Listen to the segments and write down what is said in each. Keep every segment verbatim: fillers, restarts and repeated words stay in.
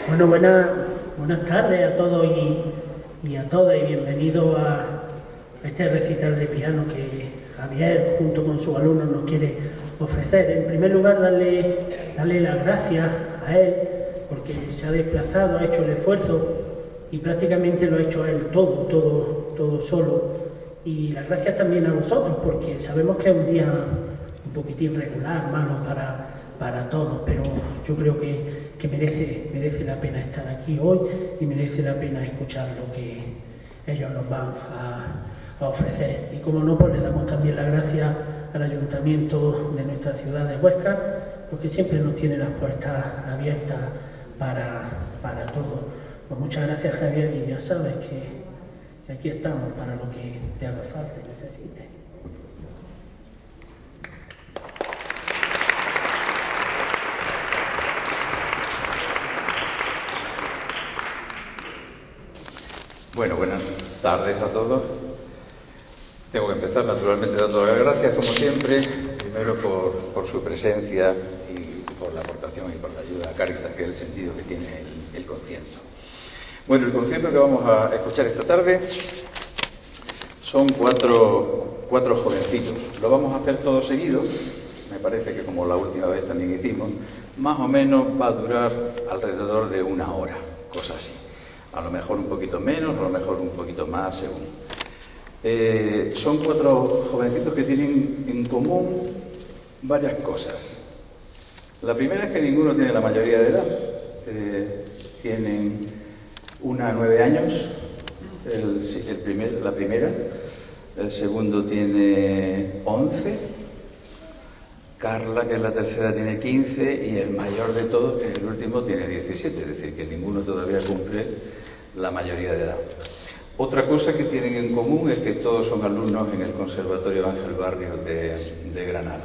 Bueno, buenas, buenas tardes a todos y, y a todas y bienvenidos a este recital de piano que Javier junto con sus alumnos nos quiere ofrecer. En primer lugar, darle, darle las gracias a él porque se ha desplazado, ha hecho el esfuerzo y prácticamente lo ha hecho él todo, todo, todo solo. Y las gracias también a vosotros porque sabemos que es un día un poquitín regular, malo para, para todos, pero yo creo que que merece, merece la pena estar aquí hoy y merece la pena escuchar lo que ellos nos van a, a ofrecer. Y como no, pues le damos también las gracias al Ayuntamiento de nuestra ciudad de Huesca, porque siempre nos tiene las puertas abiertas para, para todo. Pues muchas gracias, Javier, y ya sabes que aquí estamos para lo que te haga falta y necesites. Bueno, buenas tardes a todos. Tengo que empezar naturalmente dando las gracias, como siempre, primero por, por su presencia y por la aportación y por la ayuda a Cáritas, que es el sentido que tiene el, el concierto. Bueno, el concierto que vamos a escuchar esta tarde son cuatro, cuatro jovencitos. Lo vamos a hacer todos seguidos, me parece que como la última vez también hicimos, más o menos va a durar alrededor de una hora, cosa así. A lo mejor un poquito menos, a lo mejor un poquito más, según. Eh, son cuatro jovencitos que tienen en común varias cosas. La primera es que ninguno tiene la mayoría de edad. Eh, tienen una nueve años, el, el primer, la primera, el segundo tiene once, Carla, que es la tercera, tiene quince y el mayor de todos, que es el último, tiene diecisiete, es decir, que ninguno todavía cumple la mayoría de edad. Otra cosa que tienen en común es que todos son alumnos en el Conservatorio Ángel Barrios de, de Granada.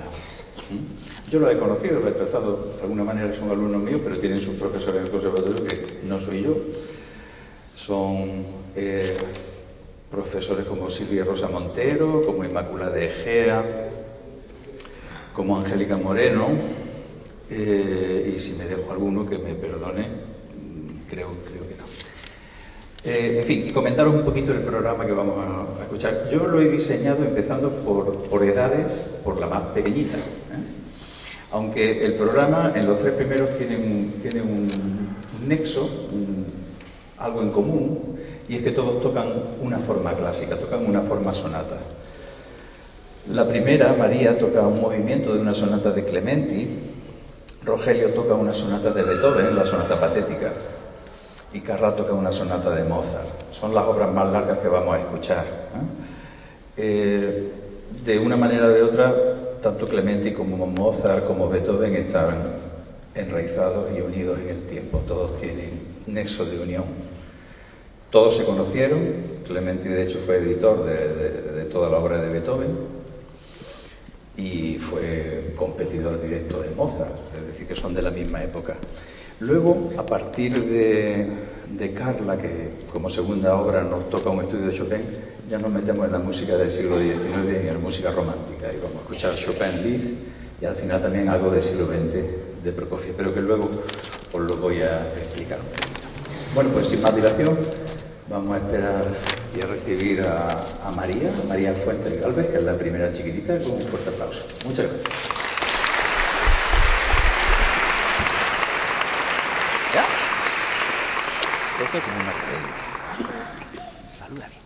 Yo los he conocido, los he tratado de alguna manera, son alumnos míos, pero tienen sus profesores en el conservatorio que no soy yo. Son eh, profesores como Silvia Rosa Montero, como Inmaculada de Egea, como Angélica Moreno, eh, y si me dejo alguno que me perdone, creo, creo que no. Eh, en fin, y comentaros un poquito el programa que vamos a, a escuchar. Yo lo he diseñado empezando por, por edades, por la más pequeñita, ¿eh? Aunque el programa en los tres primeros tiene un, tiene un, un nexo, un, algo en común, y es que todos tocan una forma clásica, tocan una forma sonata. La primera, María, toca un movimiento de una sonata de Clementi, Rogelio toca una sonata de Beethoven, la sonata patética, y Carla toca una sonata de Mozart. Son las obras más largas que vamos a escuchar, ¿eh? Eh, de una manera o de otra, tanto Clementi como Mozart como Beethoven están enraizados y unidos en el tiempo. Todos tienen nexo de unión. Todos se conocieron. Clementi, de hecho, fue editor de, de, de toda la obra de Beethoven y fue competidor directo de Mozart, es decir, que son de la misma época. Luego, a partir de, de Carla, que como segunda obra nos toca un estudio de Chopin, ya nos metemos en la música del siglo diecinueve y en la música romántica. Y vamos a escuchar Chopin, Liszt y al final también algo del siglo veinte de Prokofiev, pero que luego os lo voy a explicar un poquito. Bueno, pues sin más dilación, vamos a esperar y a recibir a, a María, a María Fuentes Galvez, que es la primera chiquitita, con un fuerte aplauso. Muchas gracias. ¿Ya? Esto es como una reina. Saluda bien.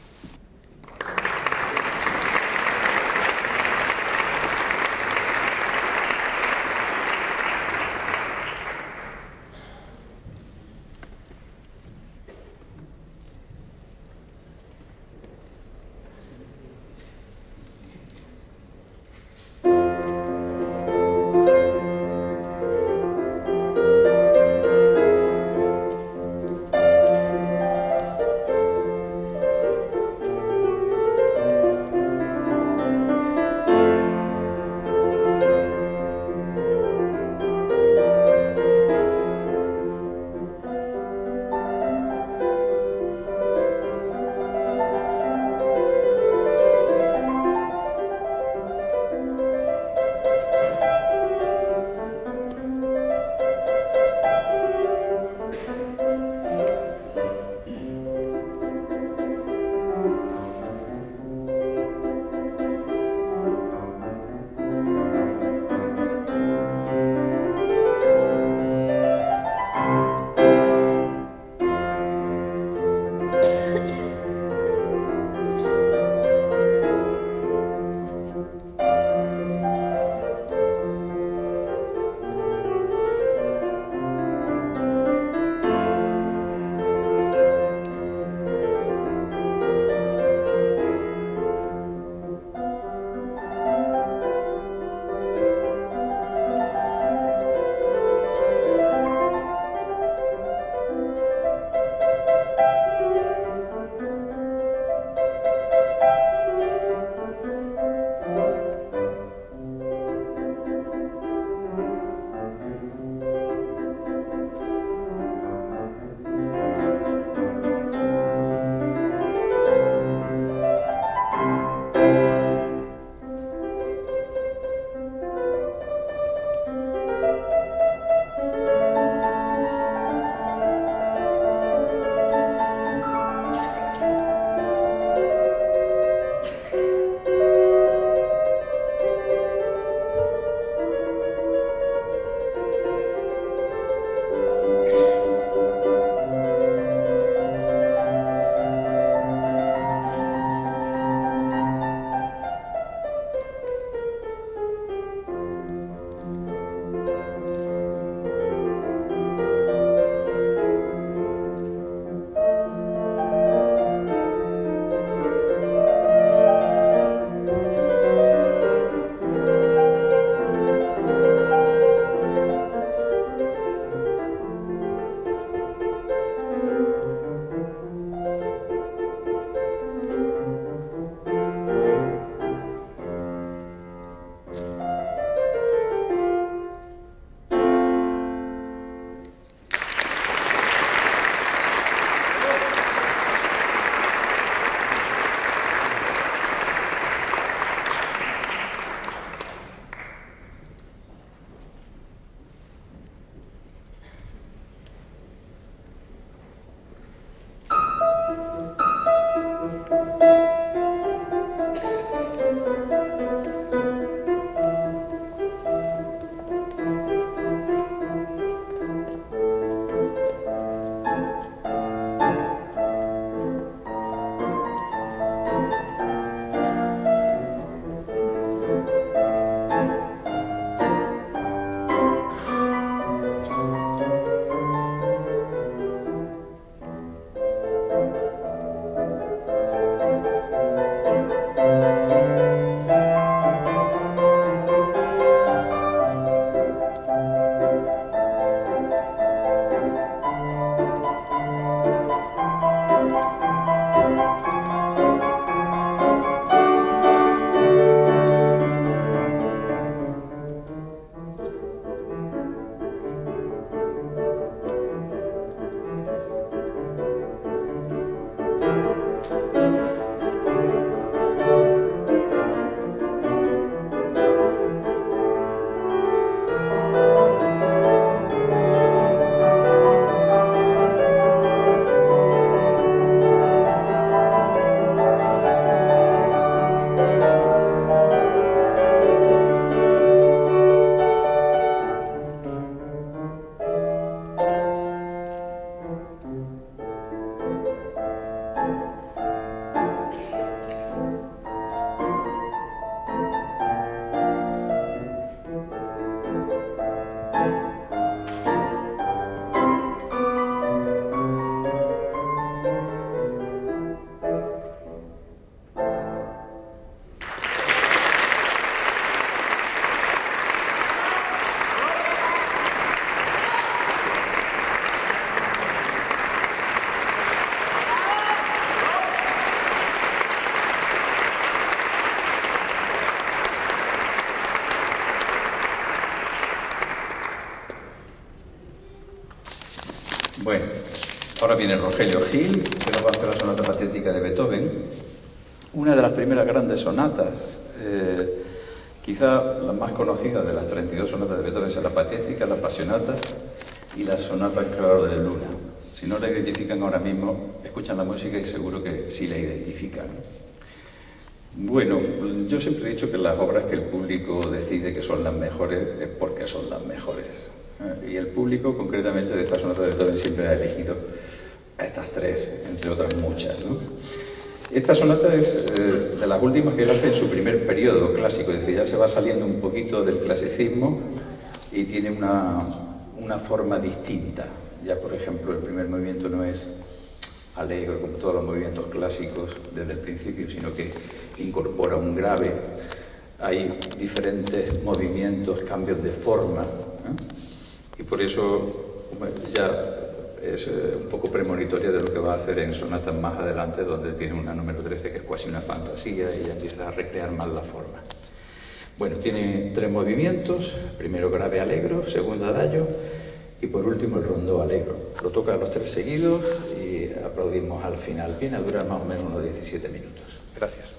Bueno, ahora viene Rogelio Gil, que nos va a hacer la sonata patética de Beethoven, una de las primeras grandes sonatas, eh, quizá la más conocida de las treinta y dos sonatas de Beethoven es la patética, la apasionata y la sonata Claro de Luna. Si no la identifican ahora mismo, escuchan la música y seguro que sí la identifican. Bueno, yo siempre he dicho que las obras que el público decide que son las mejores es porque son las mejores. Y el público, concretamente de esta sonata de Beethoven, siempre ha elegido a estas tres, entre otras muchas, ¿no? Esta sonata es eh, de las últimas que él hace en su primer periodo clásico, es decir, ya se va saliendo un poquito del clasicismo y tiene una, una forma distinta. Ya, por ejemplo, el primer movimiento no es alegre como todos los movimientos clásicos desde el principio, sino que incorpora un grave. Hay diferentes movimientos, cambios de forma, ¿eh? Y por eso ya es un poco premonitoria de lo que va a hacer en sonatas más adelante, donde tiene una número trece que es casi una fantasía y ya empieza a recrear más la forma. Bueno, tiene tres movimientos: primero grave alegro, segundo adagio y por último el rondó alegro. Lo toca a los tres seguidos y aplaudimos al final. Viene a durar más o menos unos diecisiete minutos. Gracias.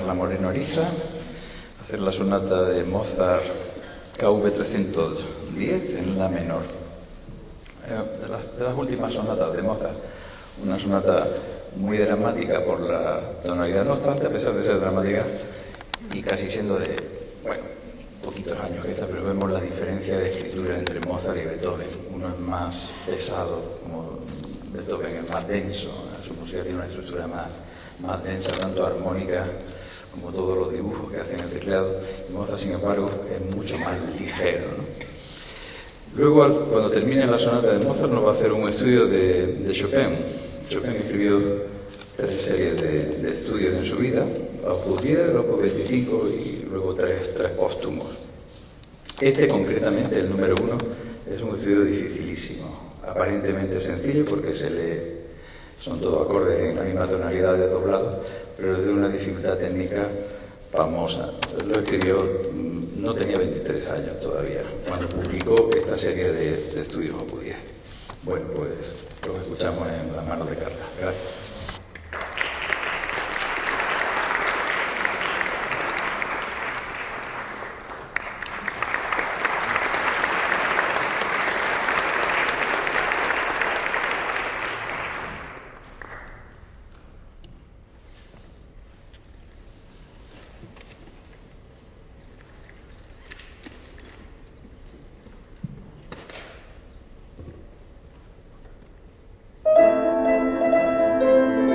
Carla Moreno Ariza, hacer la sonata de Mozart K V trescientos diez en la menor. Eh, de, las, de las últimas sonatas de Mozart, una sonata muy dramática por la tonalidad, no obstante, a pesar de ser dramática y casi siendo de, bueno, poquitos años que esta, pero vemos la diferencia de escritura entre Mozart y Beethoven. Uno es más pesado, como Beethoven es más denso, su música tiene una estructura más, más densa, tanto armónica como todos los dibujos que hacen el teclado, y Mozart, sin embargo, es mucho más ligero, ¿no? Luego, cuando termine la sonata de Mozart, nos va a hacer un estudio de, de Chopin. Chopin escribió tres series de, de estudios en su vida, Opus diez, Opus veinticinco y luego tres, tres póstumos. Este, concretamente, el número uno, es un estudio dificilísimo, aparentemente sencillo porque se lee, son todos acordes en la misma tonalidad de doblado, pero es de una dificultad técnica famosa. Lo escribió, no tenía veintitrés años todavía, cuando publicó esta serie de, de estudios Opus diez. Bueno, pues lo escuchamos en las manos de Carla. Gracias. Thank you.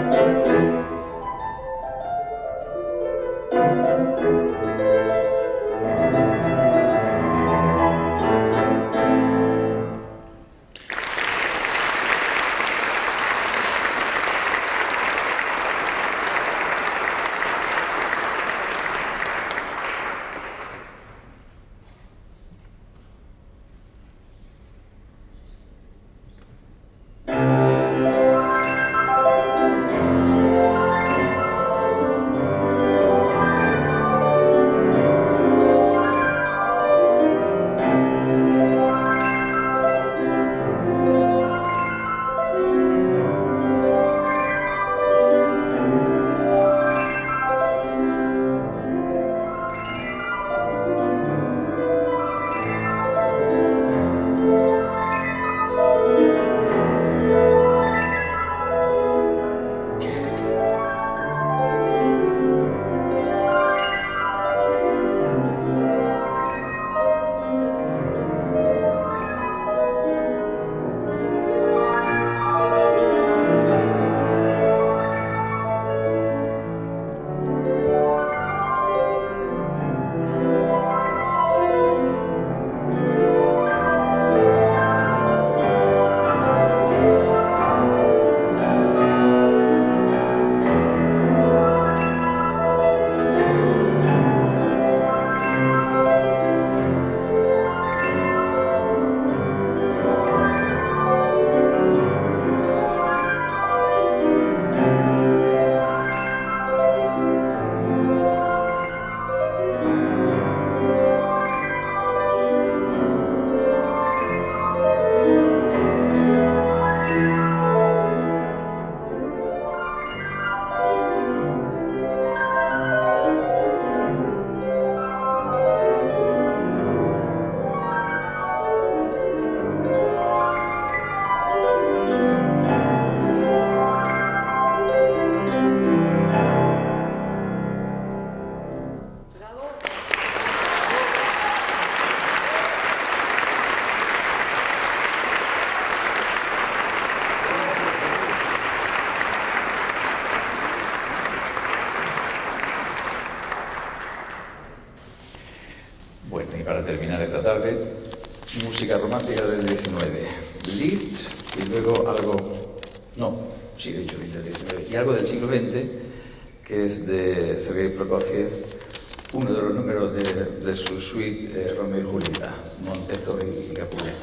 terminar esta tarde, música romántica del diecinueve, Liszt, y luego algo, no, sí, de hecho, del diecinueve, y algo del siglo veinte, que es de Sergei Prokofiev, uno de los números de, de su suite eh, Romeo y Julieta, Monteto y, y, Capulet,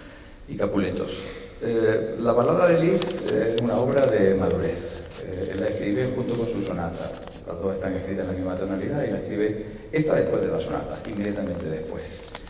y Capuletos. Eh, la balada de Liszt es una obra de madurez. Eh, la escribe junto con su sonata. Las dos están escritas en la misma tonalidad y la escribe esta después de la sonata, inmediatamente después.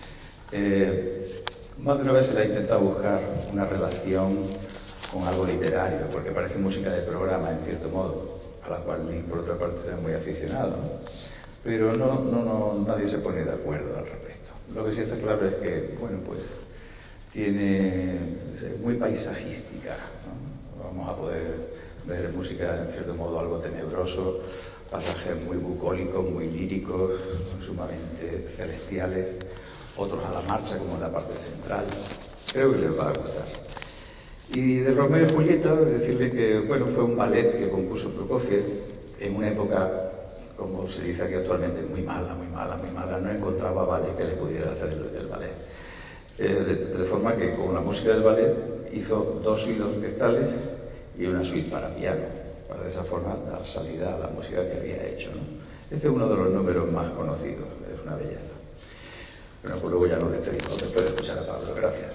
Eh, más de una vez se le ha intentado buscar una relación con algo literario, porque parece música de programa, en cierto modo, a la cual Liszt, por otra parte, era muy aficionado, ¿no? Pero no, no, no, nadie se pone de acuerdo al respecto. Lo que sí está claro es que, bueno, pues, tiene, es muy paisajística, ¿no? Vamos a poder ver música, en cierto modo, algo tenebroso, pasajes muy bucólicos, muy líricos, sumamente celestiales, otros a la marcha, como en la parte central. Creo que les va a gustar. Y de Romeo y Julieta, decirle que, bueno, fue un ballet que compuso Prokofiev en una época, como se dice aquí actualmente, muy mala, muy mala, muy mala. No encontraba ballet que le pudiera hacer el, el ballet. Eh, de, de forma que con la música del ballet hizo dos suites orquestales y una suite para piano, para de esa forma dar salida a la música que había hecho, ¿no? Este es uno de los números más conocidos, es una belleza. Bueno, pues luego ya nos despedimos después de escuchar a Pablo. Gracias.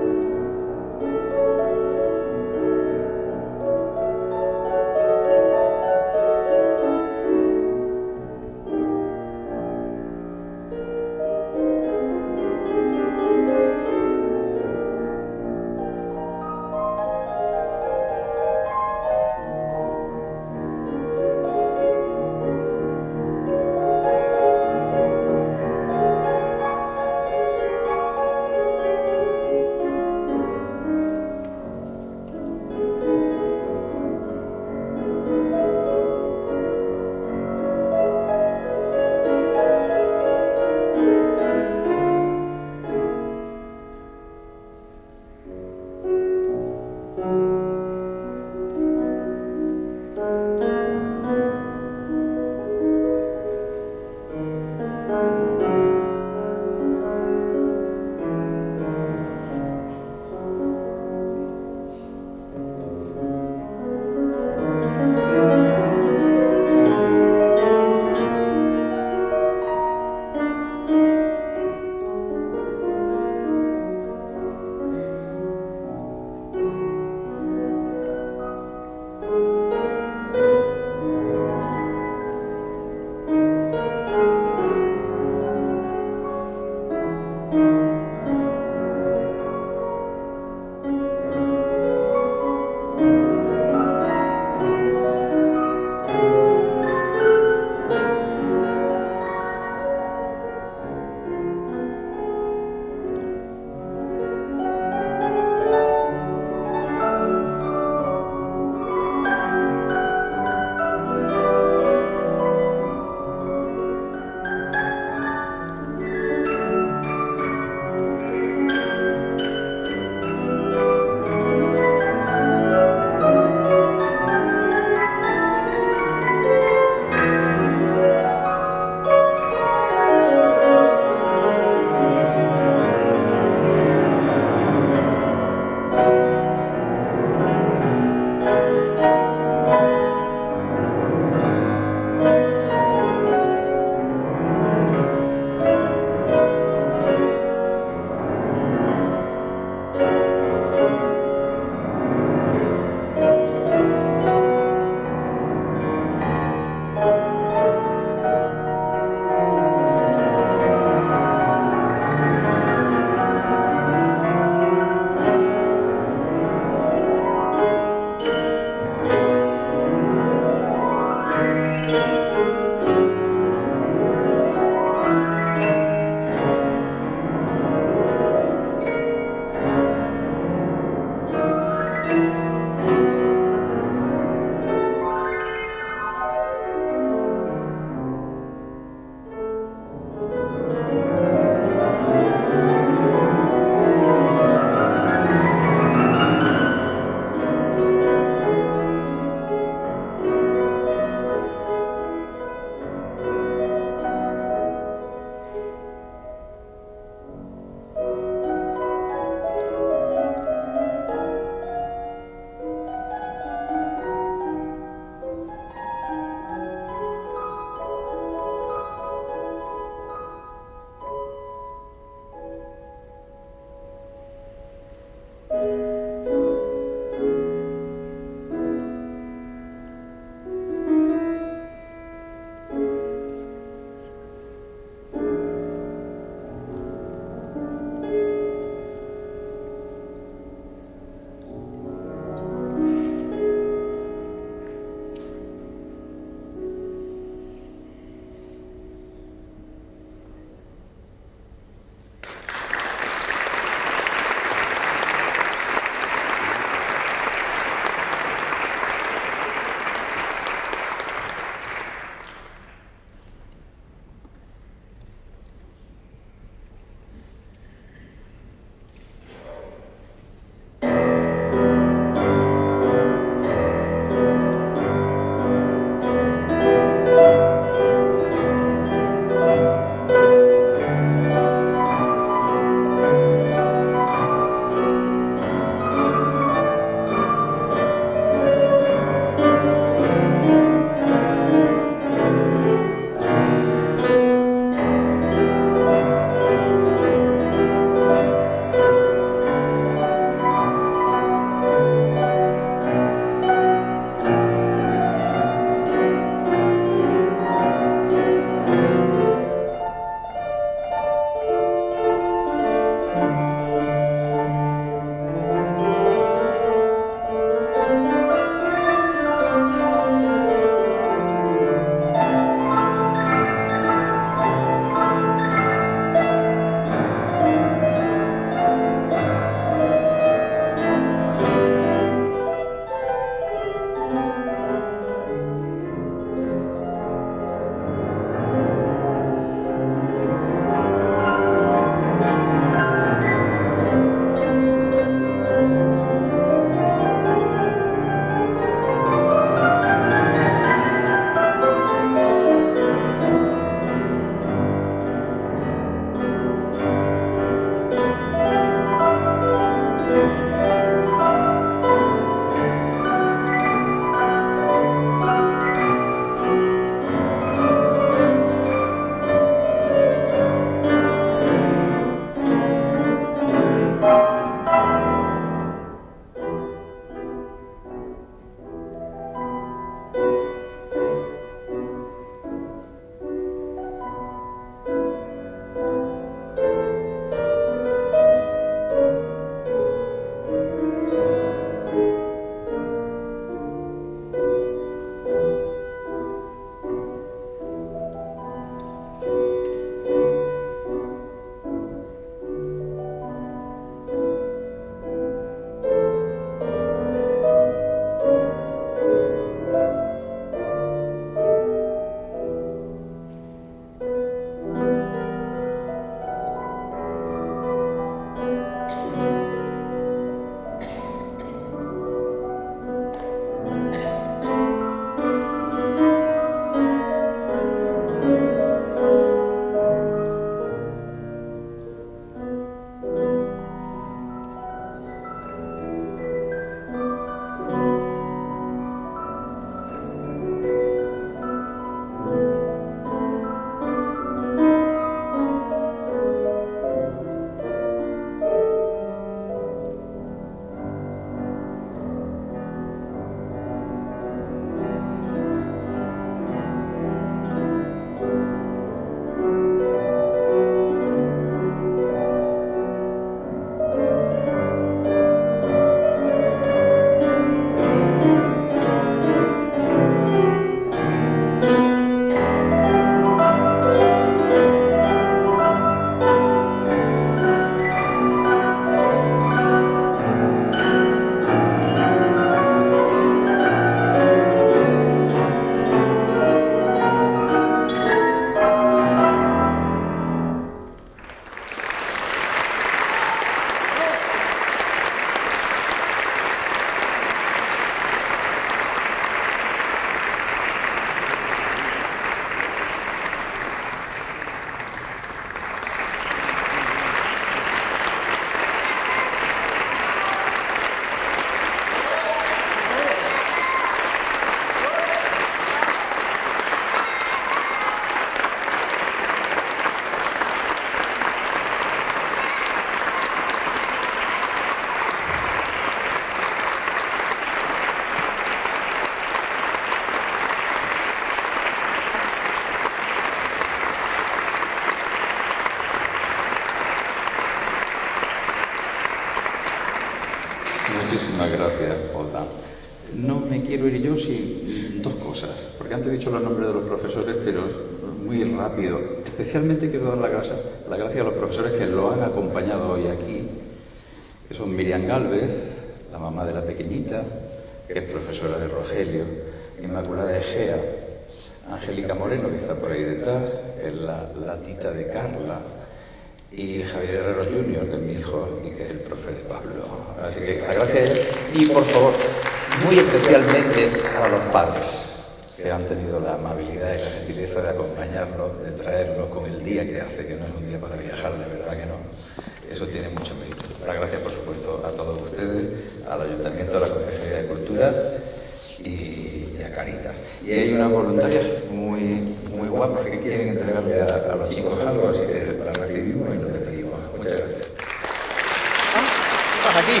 Muchísimas gracias, Olga. No me quiero ir yo sin dos cosas, porque antes he dicho los nombres de los profesores, pero muy rápido. Especialmente quiero dar la gracia, la gracia a los profesores que lo han acompañado hoy aquí, que son Miriam Gálvez, la mamá de la pequeñita, que es profesora de Rogelio, Inmaculada Egea, Angélica Moreno, que está por ahí detrás, que es la, la tita de Carla, y Javier Herrero junior, que es mi hijo y que es el profe de Pablo. Así que la gracia es, y por favor, muy especialmente a los padres, que han tenido la amabilidad y la gentileza de acompañarnos, de traernos con el día que hace, que no es un día para viajar, de verdad que no. Eso tiene mucho mérito. Las gracias, por supuesto, a todos ustedes, al Ayuntamiento, a la Consejería de Cultura y, y a Cáritas. Y hay una voluntaria muy, muy guapa que quieren entregarle a, a los chicos algo, así que la recibimos y nos despedimos. Muchas gracias. ¿Estás aquí?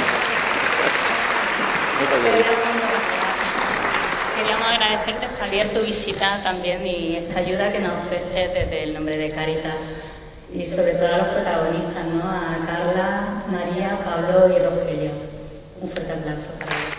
Queríamos agradecerte, Javier, tu visita también y esta ayuda que nos ofreces desde el nombre de Cáritas. Y sobre todo a los protagonistas, ¿no? A Carla, María, Pablo y Rogelio. Un fuerte aplauso para ellos.